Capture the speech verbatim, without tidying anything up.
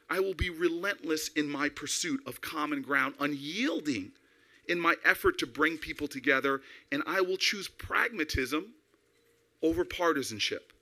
I will be relentless in my pursuit of common ground, unyielding in my effort to bring people together, and I will choose pragmatism over partisanship.